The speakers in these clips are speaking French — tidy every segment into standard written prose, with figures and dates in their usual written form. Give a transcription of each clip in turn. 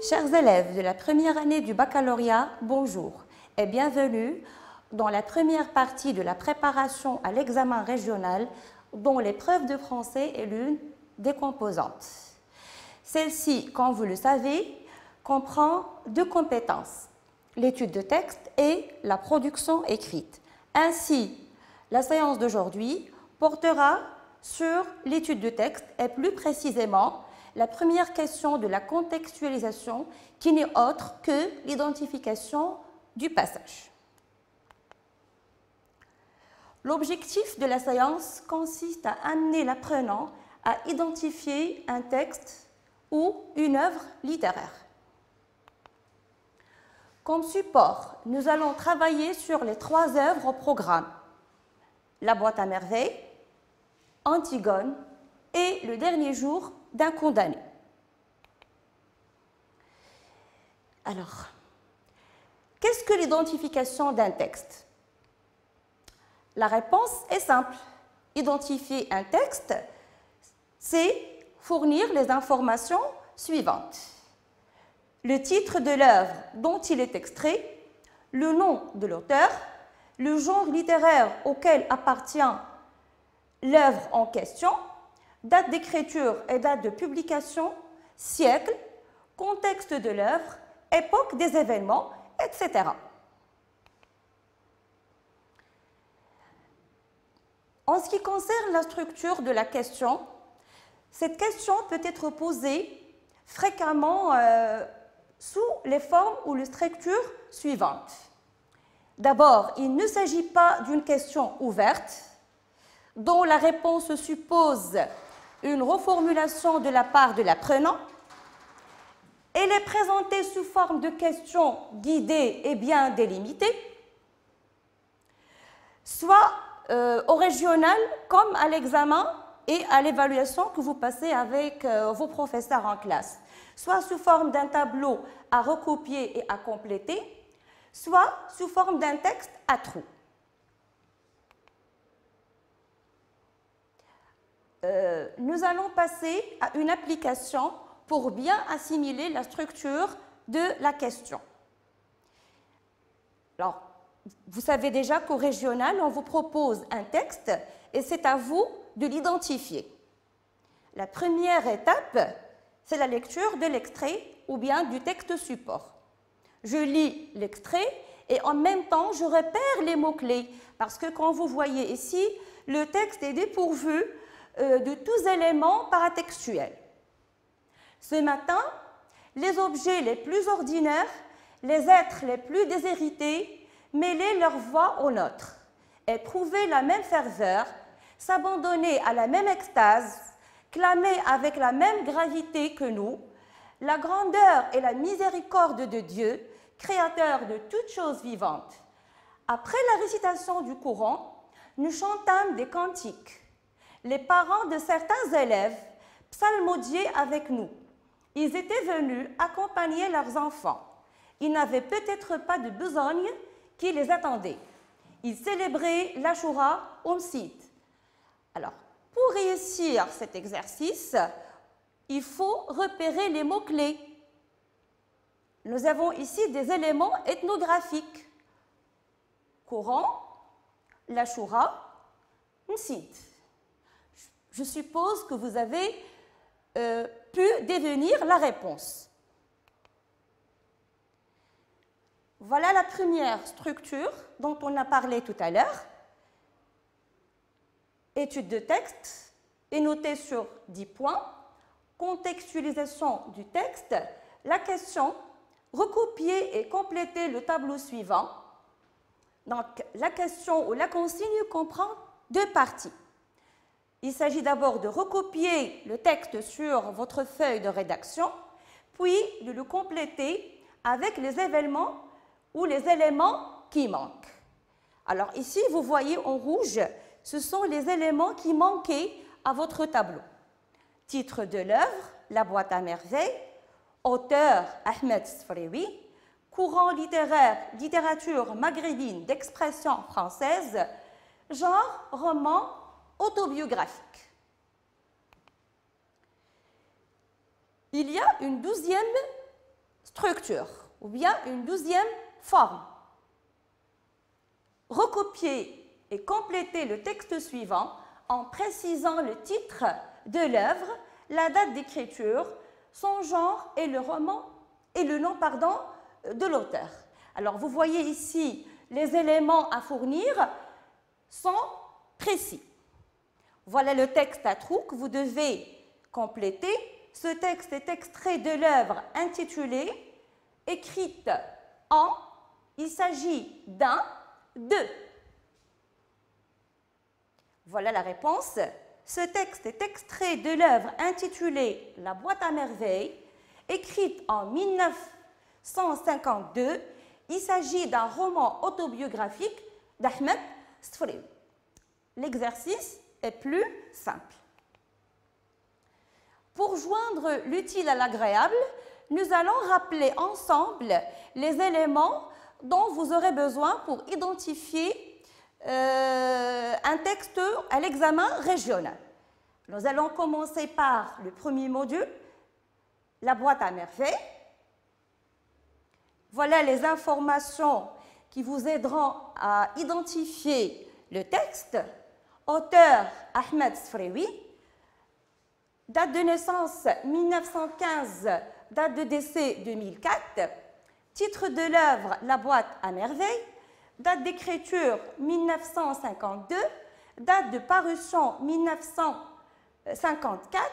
Chers élèves de la première année du baccalauréat, bonjour et bienvenue dans la première partie de la préparation à l'examen régional dont l'épreuve de français est l'une des composantes. Celle-ci, comme vous le savez, comprend deux compétences, l'étude de texte et la production écrite. Ainsi, la séance d'aujourd'hui portera sur l'étude de texte et plus précisément la première question de la contextualisation qui n'est autre que l'identification du passage. L'objectif de la séance consiste à amener l'apprenant à identifier un texte ou une œuvre littéraire. Comme support, nous allons travailler sur les trois œuvres au programme: La boîte à merveilles, Antigone et Le dernier jour d'un condamné. Alors, qu'est-ce que l'identification d'un texte? La réponse est simple. Identifier un texte, c'est fournir les informations suivantes: le titre de l'œuvre dont il est extrait, le nom de l'auteur, le genre littéraire auquel appartient l'œuvre en question, date d'écriture et date de publication, siècle, contexte de l'œuvre, époque des événements, etc. En ce qui concerne la structure de la question, cette question peut être posée fréquemment sous les formes ou les structures suivantes. D'abord, il ne s'agit pas d'une question ouverte, dont la réponse suppose une reformulation de la part de l'apprenant. Elle est présentée sous forme de questions guidées et bien délimitées, soit au régional comme à l'examen et à l'évaluation que vous passez avec vos professeurs en classe, soit sous forme d'un tableau à recopier et à compléter, soit sous forme d'un texte à trous. Nous allons passer à une application pour bien assimiler la structure de la question. Alors, vous savez déjà qu'au régional, on vous propose un texte et c'est à vous de l'identifier. La première étape, c'est la lecture de l'extrait ou bien du texte support. Je lis l'extrait et en même temps, je repère les mots-clés parce que quand vous voyez ici, le texte est dépourvu de tous éléments paratextuels. Ce matin, les objets les plus ordinaires, les êtres les plus déshérités, mêlaient leur voix aux nôtres, éprouvaient la même ferveur, s'abandonnaient à la même extase, clamaient avec la même gravité que nous, la grandeur et la miséricorde de Dieu, créateur de toutes choses vivantes. Après la récitation du Coran, nous chantâmes des cantiques. Les parents de certains élèves psalmodiaient avec nous. Ils étaient venus accompagner leurs enfants. Ils n'avaient peut-être pas de besogne qui les attendait. Ils célébraient l'Ashura Omsid. Alors, pour réussir cet exercice, il faut repérer les mots-clés. Nous avons ici des éléments ethnographiques. Coran, l'Ashura, Omsid. Je suppose que vous avez pu devenir la réponse. Voilà la première structure dont on a parlé tout à l'heure. Étude de texte est notée sur 10 points. Contextualisation du texte. La question, recopier et compléter le tableau suivant. Donc, la question ou la consigne comprend deux parties. Il s'agit d'abord de recopier le texte sur votre feuille de rédaction, puis de le compléter avec les événements ou les éléments qui manquent. Alors ici, vous voyez en rouge, ce sont les éléments qui manquaient à votre tableau. Titre de l'œuvre, La boîte à merveilles, auteur Ahmed Sfrewi, courant littéraire, littérature maghrébine d'expression française, genre roman autobiographique. Il y a une 12e structure, ou bien une 12e forme. Recopier et compléter le texte suivant en précisant le titre de l'œuvre, la date d'écriture, son genre et le nom de l'auteur. Alors, vous voyez ici, les éléments à fournir sont précis. Voilà le texte à trous que vous devez compléter. Ce texte est extrait de l'œuvre intitulée « Écrite en ». Il s'agit d'un, de. Voilà la réponse. Ce texte est extrait de l'œuvre intitulée « La boîte à merveilles », écrite en 1952. Il s'agit d'un roman autobiographique d'Ahmed Sfrewi. L'exercice est plus simple. Pour joindre l'utile à l'agréable, nous allons rappeler ensemble les éléments dont vous aurez besoin pour identifier un texte à l'examen régional. Nous allons commencer par le premier module, la boîte à merveilles. Voilà les informations qui vous aideront à identifier le texte. Auteur Ahmed Sfrewi, date de naissance 1915, date de décès 2004, titre de l'œuvre La boîte à merveilles, date d'écriture 1952, date de parution 1954.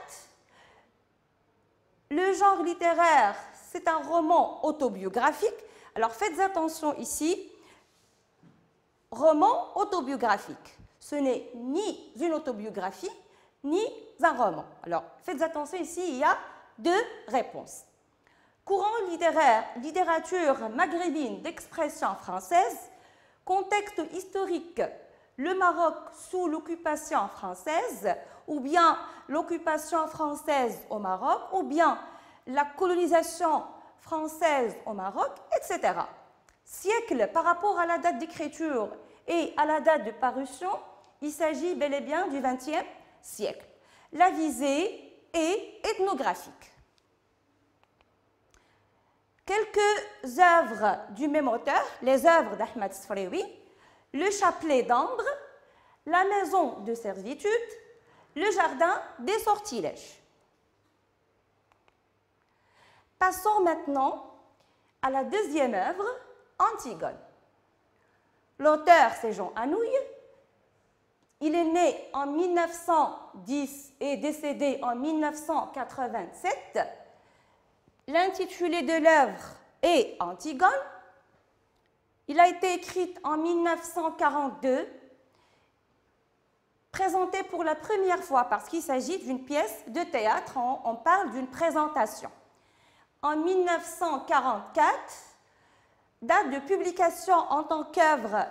Le genre littéraire, c'est un roman autobiographique. Alors faites attention ici, roman autobiographique. Ce n'est ni une autobiographie, ni un roman. Alors faites attention ici, il y a deux réponses. Courant littéraire, littérature maghrébine d'expression française, contexte historique, le Maroc sous l'occupation française, ou bien l'occupation française au Maroc, ou bien la colonisation française au Maroc, etc. Siècle par rapport à la date d'écriture et à la date de parution, il s'agit bel et bien du XXe siècle. La visée est ethnographique. Quelques œuvres du même auteur, les œuvres d'Ahmed Sfrewi, Le chapelet d'ambre, La maison de servitude, Le jardin des sortilèges. Passons maintenant à la deuxième œuvre, Antigone. L'auteur, c'est Jean Anouilh. Il est né en 1910 et décédé en 1987. L'intitulé de l'œuvre est Antigone. Il a été écrit en 1942, présenté pour la première fois parce qu'il s'agit d'une pièce de théâtre, on parle d'une présentation. En 1944, date de publication en tant qu'œuvre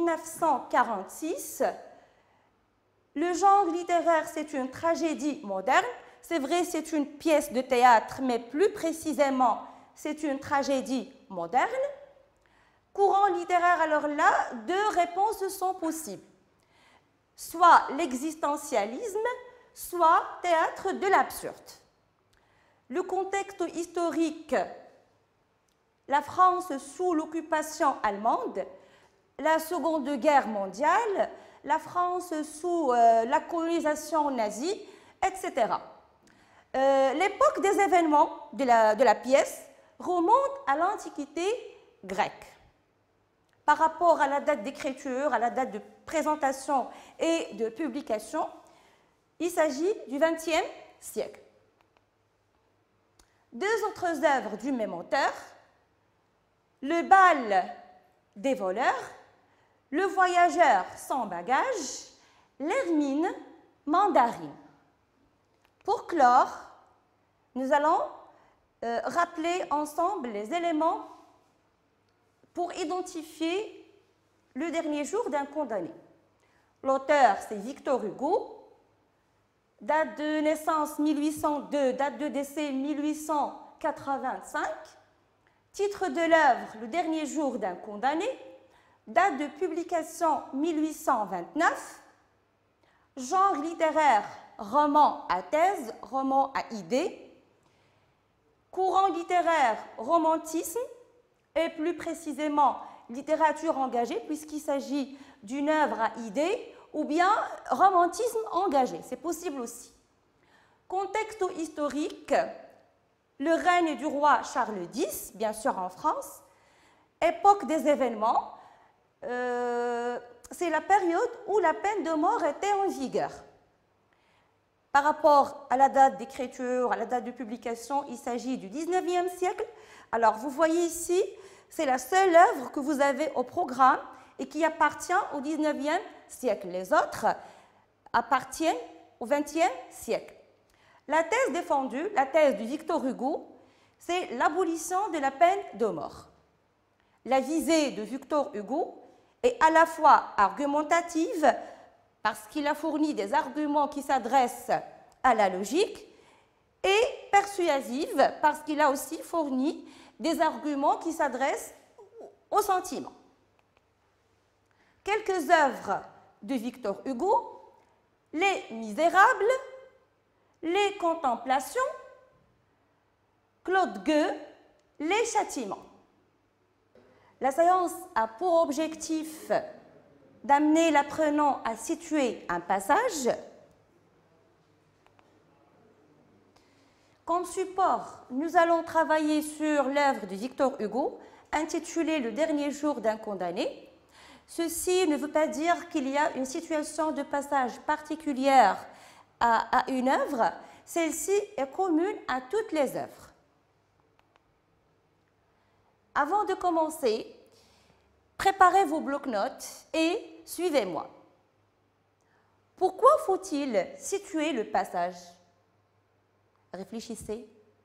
1946. Le genre littéraire, c'est une tragédie moderne. C'est vrai, c'est une pièce de théâtre, mais plus précisément, c'est une tragédie moderne. Courant littéraire, alors là, deux réponses sont possibles. Soit l'existentialisme, soit théâtre de l'absurde. Le contexte historique, la France sous l'occupation allemande, la Seconde Guerre mondiale, la France sous la colonisation nazie, etc. L'époque des événements de la pièce remonte à l'Antiquité grecque. Par rapport à la date d'écriture, à la date de présentation et de publication, il s'agit du XXe siècle. Deux autres œuvres du même auteur, Le bal des voleurs, Le voyageur sans bagages, L'hermine mandarine. Pour clore, nous allons rappeler ensemble les éléments pour identifier le dernier jour d'un condamné. L'auteur, c'est Victor Hugo. Date de naissance 1802, date de décès 1885. Titre de l'œuvre, Le dernier jour d'un condamné. Date de publication 1829. Genre littéraire, roman à thèse, roman à idée. courant littéraire, romantisme, et plus précisément littérature engagée, puisqu'il s'agit d'une œuvre à idées, ou bien romantisme engagé, c'est possible aussi. Contexte historique, le règne du roi Charles X, bien sûr en France, époque des événements, c'est la période où la peine de mort était en vigueur. Par rapport à la date d'écriture, à la date de publication, il s'agit du 19e siècle. Alors, vous voyez ici, c'est la seule œuvre que vous avez au programme et qui appartient au 19e siècle. Les autres appartiennent au 20e siècle. La thèse défendue, la thèse de Victor Hugo, c'est l'abolition de la peine de mort. La visée de Victor Hugo est à la fois argumentative, parce qu'il a fourni des arguments qui s'adressent à la logique, et persuasive, parce qu'il a aussi fourni des arguments qui s'adressent au sentiment. Quelques œuvres de Victor Hugo: Les Misérables, Les Contemplations, Claude Gueux, Les Châtiments. La séance a pour objectif d'amener l'apprenant à situer un passage. Comme support, nous allons travailler sur l'œuvre de Victor Hugo, intitulée Le dernier jour d'un condamné. Ceci ne veut pas dire qu'il y a une situation de passage particulière à une œuvre. Celle-ci est commune à toutes les œuvres. Avant de commencer, préparez vos blocs-notes et suivez-moi. Pourquoi faut-il situer le passage? Réfléchissez.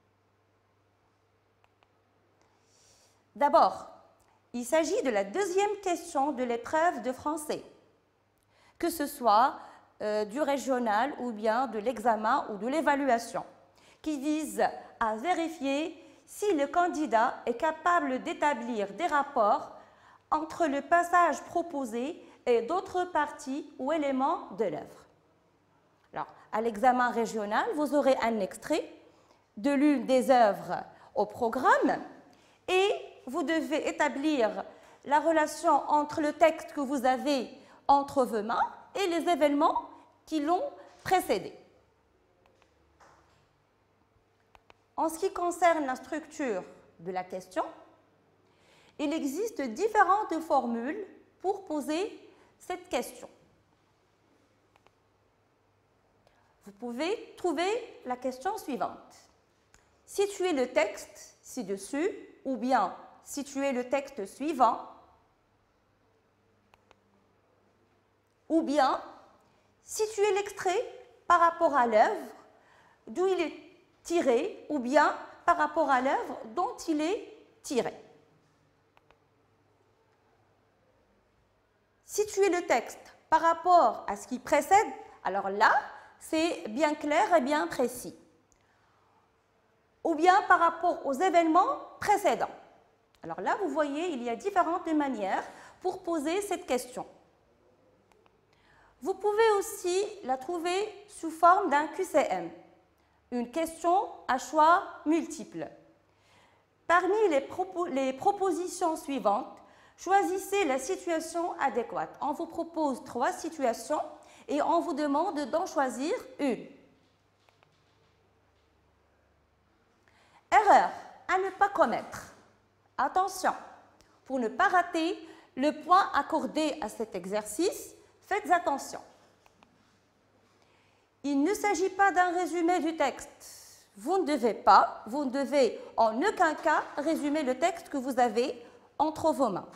D'abord, il s'agit de la deuxième question de l'épreuve de français, que ce soit du régional ou bien de l'examen ou de l'évaluation, qui vise à vérifier si le candidat est capable d'établir des rapports entre le passage proposé et d'autres parties ou éléments de l'œuvre. Alors, à l'examen régional, vous aurez un extrait de l'une des œuvres au programme et vous devez établir la relation entre le texte que vous avez entre vos mains et les événements qui l'ont précédé. En ce qui concerne la structure de la question, il existe différentes formules pour poser cette question. Vous pouvez trouver la question suivante. Situez le texte ci-dessus, ou bien situez le texte suivant, ou bien situez l'extrait par rapport à l'œuvre d'où il est tiré, ou bien par rapport à l'œuvre dont il est tiré. Situer le texte par rapport à ce qui précède, alors là, c'est bien clair et bien précis. Ou bien par rapport aux événements précédents. Alors là, vous voyez, il y a différentes manières pour poser cette question. Vous pouvez aussi la trouver sous forme d'un QCM, une question à choix multiples. Parmi les propositions suivantes, choisissez la situation adéquate. On vous propose 3 situations et on vous demande d'en choisir une. Erreur à ne pas commettre. Attention, pour ne pas rater le point accordé à cet exercice, faites attention. Il ne s'agit pas d'un résumé du texte. Vous ne devez en aucun cas résumer le texte que vous avez entre vos mains.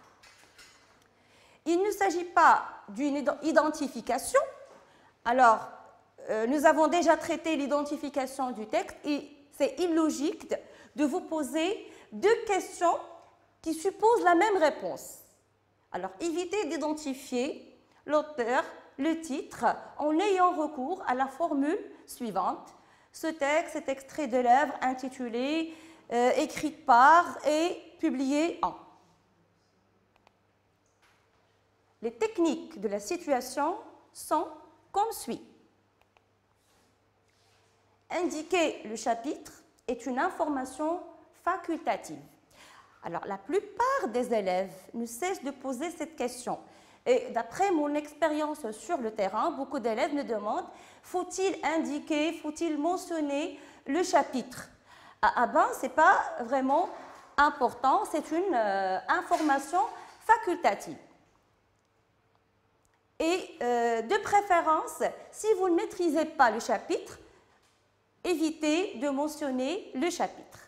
Il ne s'agit pas d'une identification. Alors, nous avons déjà traité l'identification du texte et c'est illogique de vous poser 2 questions qui supposent la même réponse. Alors, évitez d'identifier l'auteur, le titre, en ayant recours à la formule suivante. Ce texte est extrait de l'œuvre intitulée écrite par et publiée en. Les techniques de la situation sont comme suit. Indiquez le chapitre est une information facultative. Alors, la plupart des élèves ne cessent de poser cette question. Et d'après mon expérience sur le terrain, beaucoup d'élèves me demandent, faut-il indiquer, faut-il mentionner le chapitre? Ce n'est pas vraiment important, c'est une information facultative. Et de préférence, si vous ne maîtrisez pas le chapitre, évitez de mentionner le chapitre.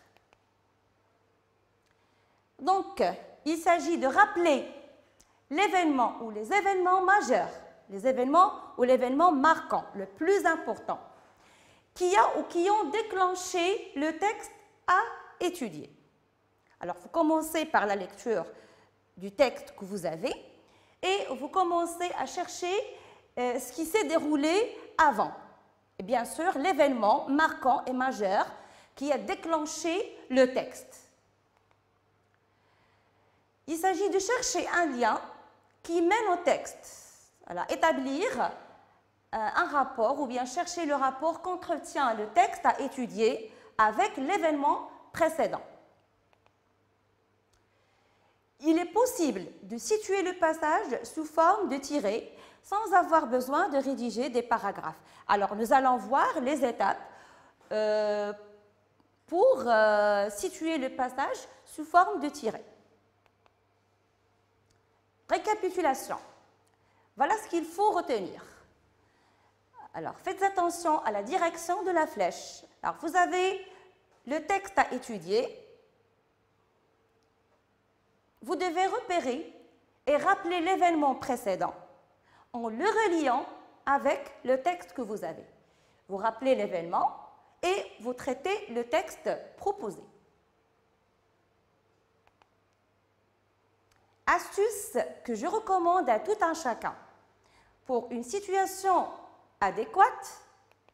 Donc, il s'agit de rappeler l'événement ou les événements majeurs, les événements ou l'événement marquant, le plus important, qui ont déclenché le texte à étudier. Alors, vous commencez par la lecture du texte que vous avez et vous commencez à chercher ce qui s'est déroulé avant. Et bien sûr, l'événement marquant et majeur qui a déclenché le texte. Il s'agit de chercher un lien qui mène au texte. Alors, établir un rapport ou bien chercher le rapport qu'entretient le texte à étudier avec l'événement précédent. Il est possible de situer le passage sous forme de tiré sans avoir besoin de rédiger des paragraphes. Alors, nous allons voir les étapes pour situer le passage sous forme de tiré. Récapitulation. Voilà ce qu'il faut retenir. Alors, faites attention à la direction de la flèche. Alors, vous avez le texte à étudier. Vous devez repérer et rappeler l'événement précédent en le reliant avec le texte que vous avez. Vous rappelez l'événement et vous traitez le texte proposé. Astuce que je recommande à tout un chacun. Pour une situation adéquate,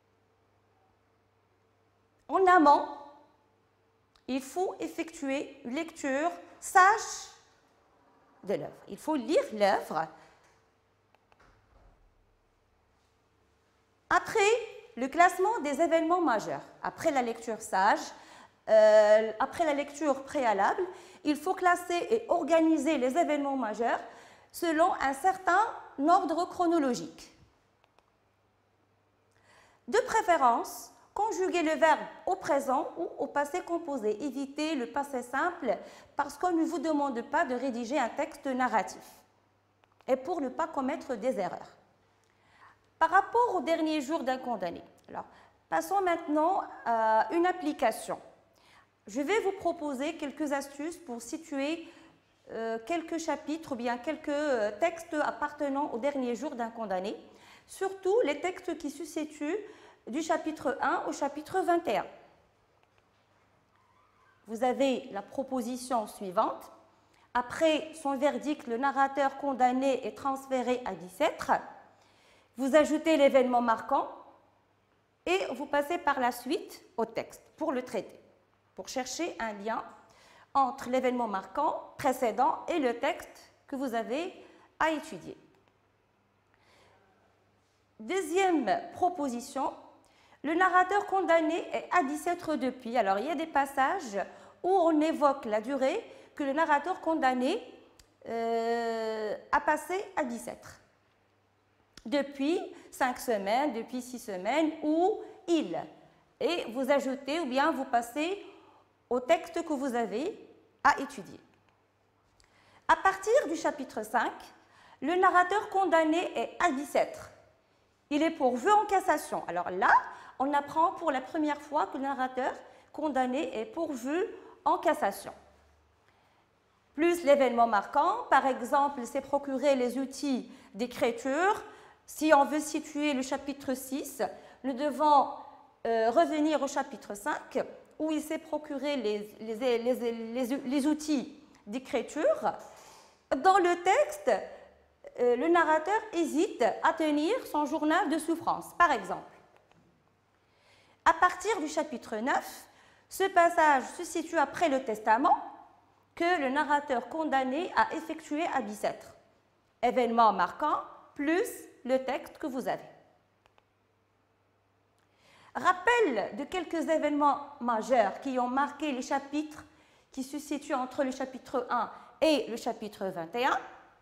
en amont, il faut effectuer une lecture sage de l'œuvre. Il faut lire l'œuvre. Après le classement des événements majeurs, après la lecture sage, après la lecture préalable, il faut classer et organiser les événements majeurs selon un certain ordre chronologique. De préférence, conjuguer le verbe au présent ou au passé composé. Évitez le passé simple parce qu'on ne vous demande pas de rédiger un texte narratif et pour ne pas commettre des erreurs. Par rapport au dernier jour d'un condamné, alors, passons maintenant à une application. Je vais vous proposer quelques astuces pour situer quelques chapitres ou bien quelques textes appartenant au dernier jour d'un condamné, surtout les textes qui se situent du chapitre 1 au chapitre 21. Vous avez la proposition suivante. Après son verdict, le narrateur condamné est transféré à Bicêtre. Vous ajoutez l'événement marquant et vous passez par la suite au texte pour le traiter, pour chercher un lien entre l'événement marquant précédent et le texte que vous avez à étudier. Deuxième proposition, le narrateur condamné est à Bicêtre depuis. Alors, il y a des passages où on évoque la durée que le narrateur condamné a passé à Bicêtre. Depuis 5 semaines, depuis 6 semaines, ou il. Et vous ajoutez ou bien vous passez au texte que vous avez à étudier. À partir du chapitre 5, le narrateur condamné est à Bicêtre. Il est pourvu en cassation. Alors là, on apprend pour la première fois que le narrateur condamné est pourvu en cassation. Plus l'événement marquant, par exemple, c'est procurer les outils d'écriture. Si on veut situer le chapitre 6, nous devons revenir au chapitre 5, où il s'est procuré les outils d'écriture. Dans le texte, le narrateur hésite à tenir son journal de souffrance, par exemple. À partir du chapitre 9, ce passage se situe après le testament que le narrateur condamné a effectué à Bicêtre. Événement marquant plus le texte que vous avez. rappel de quelques événements majeurs qui ont marqué les chapitres qui se situent entre le chapitre 1 et le chapitre 21.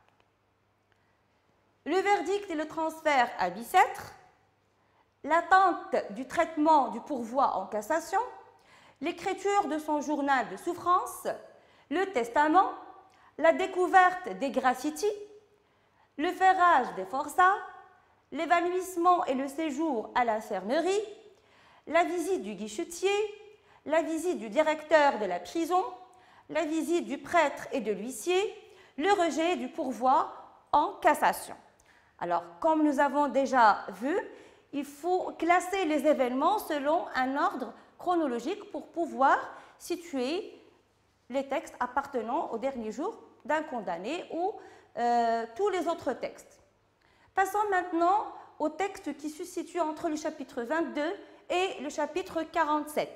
Le verdict et le transfert à Bicêtre, l'attente du traitement du pourvoi en cassation, l'écriture de son journal de souffrance, le testament, la découverte des graffiti, le ferrage des forçats, l'évanouissement et le séjour à la fernerie, la visite du guichetier, la visite du directeur de la prison, la visite du prêtre et de l'huissier, le rejet du pourvoi en cassation. Alors, comme nous avons déjà vu, il faut classer les événements selon un ordre chronologique pour pouvoir situer les textes appartenant au dernier jour d'un condamné ou tous les autres textes. Passons maintenant au texte qui se situe entre le chapitre 22 et le chapitre 47.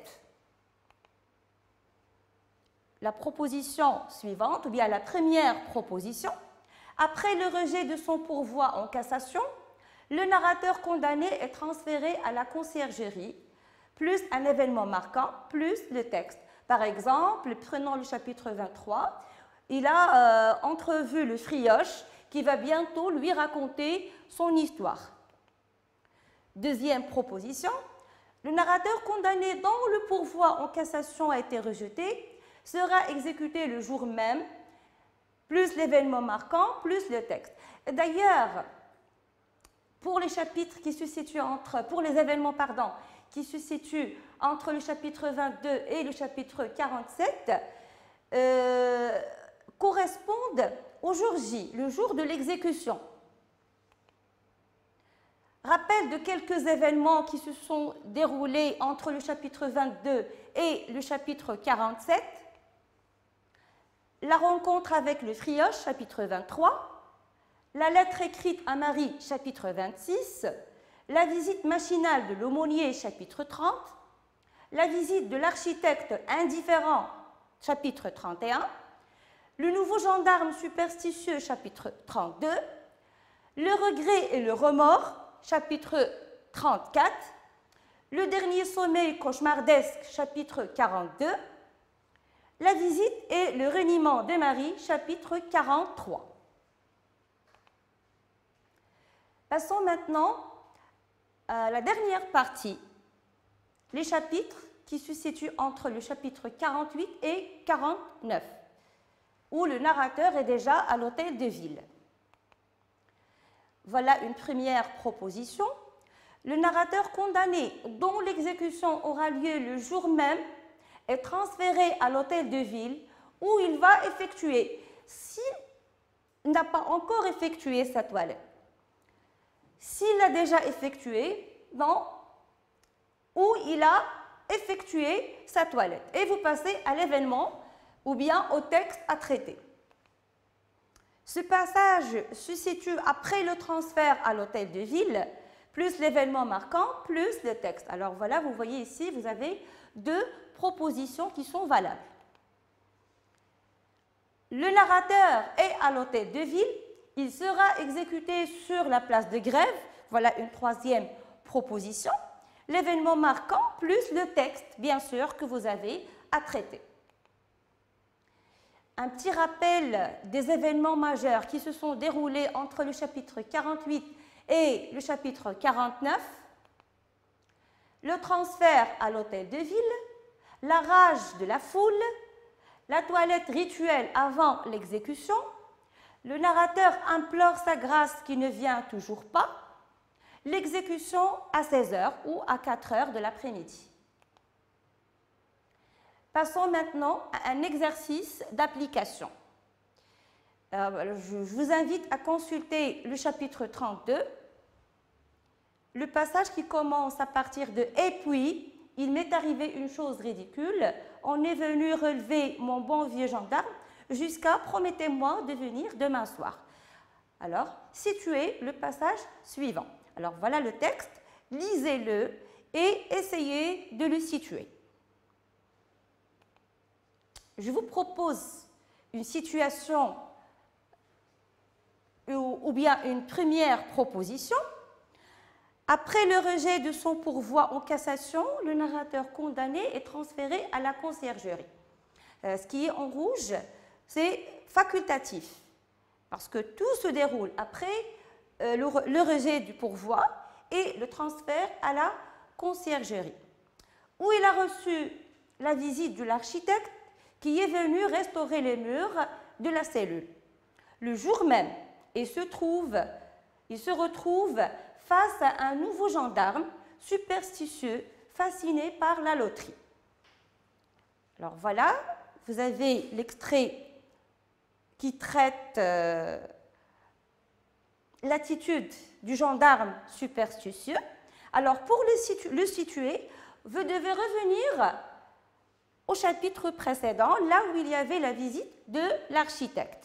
La proposition suivante, ou bien la première proposition, après le rejet de son pourvoi en cassation, le narrateur condamné est transféré à la conciergerie, plus un événement marquant, plus le texte. Par exemple, prenons le chapitre 23, il a entrevu le frioche qui va bientôt lui raconter son histoire. Deuxième proposition, le narrateur condamné dont le pourvoi en cassation a été rejeté sera exécuté le jour même, plus l'événement marquant, plus le texte. D'ailleurs, pour les chapitres qui se situent pour les événements, qui se situent entre le chapitre 22 et le chapitre 47, correspondent au jour J, le jour de l'exécution. Rappel de quelques événements qui se sont déroulés entre le chapitre 22 et le chapitre 47. La rencontre avec le frioche, chapitre 23. La lettre écrite à Marie, chapitre 26. La visite machinale de l'aumônier, chapitre 30. La visite de l'architecte indifférent, chapitre 31. Le nouveau gendarme superstitieux, chapitre 32. Le regret et le remords, chapitre 34. Le dernier sommeil cauchemardesque, chapitre 42. La visite et le reniement de Marie, chapitre 43. Passons maintenant à la dernière partie, les chapitres qui se situent entre le chapitre 48 et 49, où le narrateur est déjà à l'hôtel de ville. Voilà une première proposition. Le narrateur condamné dont l'exécution aura lieu le jour même est transféré à l'hôtel de ville où il va effectuer, s'il n'a pas encore effectué sa toilette, s'il l'a déjà effectué, où il a effectué sa toilette. Et vous passez à l'événement ou bien au texte à traiter. Ce passage se situe après le transfert à l'hôtel de ville, plus l'événement marquant, plus le texte. Alors voilà, vous voyez ici, vous avez deux propositions qui sont valables. Le narrateur est à l'hôtel de ville, il sera exécuté sur la place de grève. Voilà une troisième proposition. L'événement marquant plus le texte, bien sûr, que vous avez à traiter. Un petit rappel des événements majeurs qui se sont déroulés entre le chapitre 48 et le chapitre 49. Le transfert à l'hôtel de ville, la rage de la foule, la toilette rituelle avant l'exécution, le narrateur implore sa grâce qui ne vient toujours pas, l'exécution à 16 h ou à 4 h de l'après-midi. Passons maintenant à un exercice d'application. Je vous invite à consulter le chapitre 32, le passage qui commence à partir de « Et puis, il m'est arrivé une chose ridicule, on est venu relever mon bon vieux gendarme jusqu'à « Promettez-moi de venir demain soir ». Alors, situez le passage suivant. Alors, voilà le texte, lisez-le et essayez de le situer. Je vous propose une situation ou bien une première proposition. Après le rejet de son pourvoi en cassation, le narrateur condamné est transféré à la conciergerie. Ce qui est en rouge, c'est facultatif, parce que tout se déroule après le rejet du pourvoi et le transfert à la conciergerie, où il a reçu la visite de l'architecte qui est venu restaurer les murs de la cellule. Le jour même, il se retrouve face à un nouveau gendarme superstitieux, fasciné par la loterie. Alors voilà, vous avez l'extrait qui traite l'attitude du gendarme superstitieux. Alors pour le situer, vous devez revenir au chapitre précédent, là où il y avait la visite de l'architecte.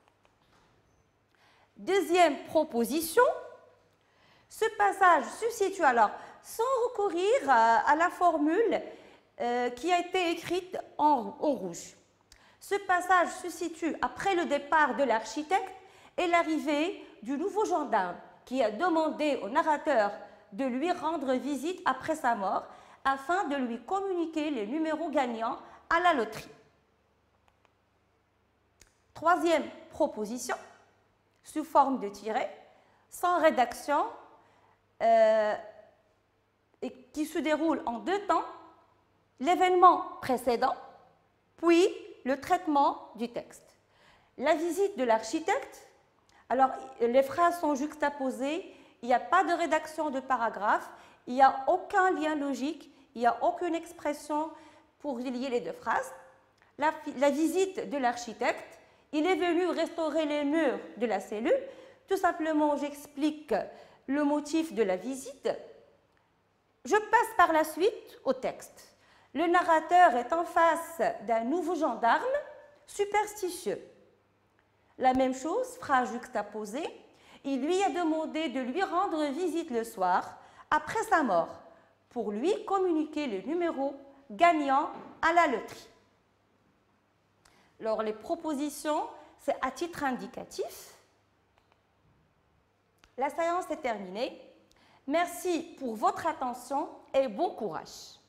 Deuxième proposition, ce passage se situe alors sans recourir à la formule qui a été écrite en rouge. Ce passage se situe après le départ de l'architecte et l'arrivée du nouveau gendarme qui a demandé au narrateur de lui rendre visite après sa mort afin de lui communiquer les numéros gagnants à la loterie. Troisième proposition, sous forme de tiret, sans rédaction, et qui se déroule en deux temps, l'événement précédent, puis le traitement du texte. La visite de l'architecte, alors les phrases sont juxtaposées, il n'y a pas de rédaction de paragraphe, il n'y a aucun lien logique, il n'y a aucune expression pour lier les deux phrases. La visite de l'architecte, il est venu restaurer les murs de la cellule. Tout simplement, j'explique le motif de la visite. Je passe par la suite au texte. Le narrateur est en face d'un nouveau gendarme superstitieux. La même chose, phrase juxtaposée, il lui a demandé de lui rendre visite le soir après sa mort pour lui communiquer le numéro gagnant à la loterie. Alors, les propositions, c'est à titre indicatif. La séance est terminée. Merci pour votre attention et bon courage.